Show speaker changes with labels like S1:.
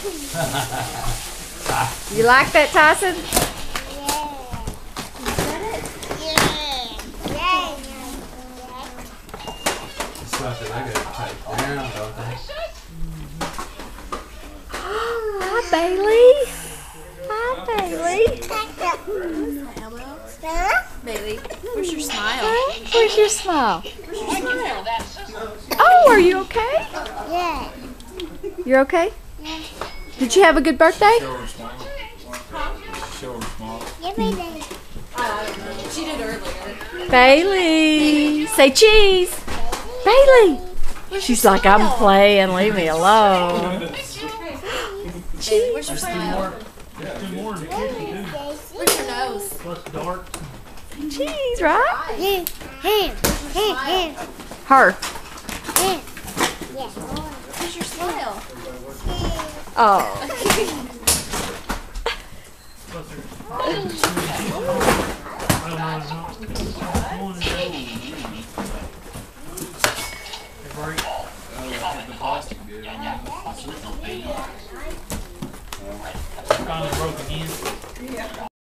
S1: You like that, Tyson?
S2: Something I gotta take down, don't they?
S1: Hi, Bailey. Hi, Bailey.
S3: Bailey, where's your smile?
S1: Where's your smile?
S3: Where's your smile?
S1: Oh, are you okay?
S4: Yeah.
S1: You're okay?
S4: Yeah.
S1: Did you have a good birthday?
S2: Show her smile. Show her smile.
S4: Give me that.
S3: She did earlier.
S1: Bailey. Say cheese. Bailey. She's like, I'm playing. Leave me alone.
S3: Bailey, where's your smile?
S2: Two more.
S3: Where's your nose?
S2: Plus dark.
S1: Cheese, right?
S4: Here.
S1: Her.
S4: Yeah.
S3: Where's your smile?
S1: Oh.
S2: Finally broke again.